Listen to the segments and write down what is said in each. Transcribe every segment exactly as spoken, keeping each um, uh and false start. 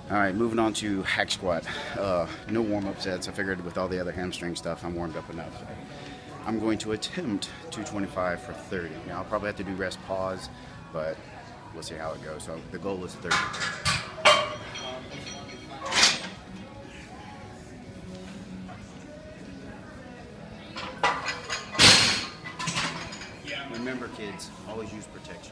Alright, moving on to hack squat. Uh, no warm-up sets. I figured with all the other hamstring stuff, I'm warmed up enough. So I'm going to attempt two twenty-five for thirty. Now, I'll probably have to do rest pause, but we'll see how it goes. So the goal is thirty. Remember, kids, always use protection.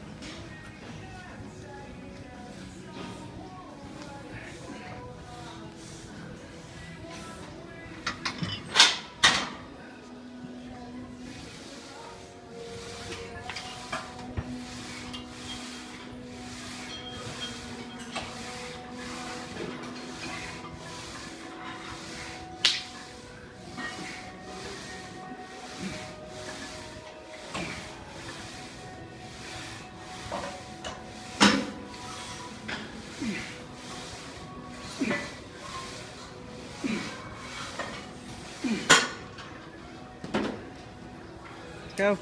Go.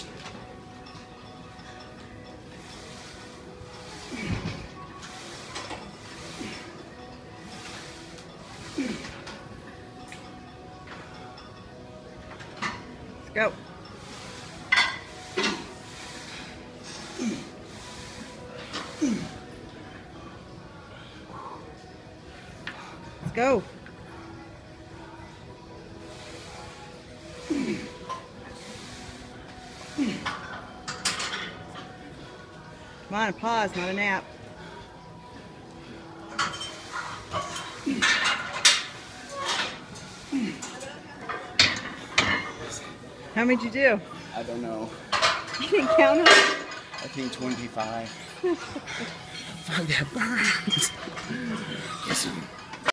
Let's go. Let's go. Come on, pause, not a nap. How many did you do? I don't know. You didn't count them? I think twenty-five. Fuck, that burns. Listen.